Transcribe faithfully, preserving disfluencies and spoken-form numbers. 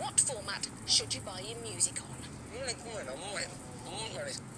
What format should you buy your music on? Non è come la muoio. Comunque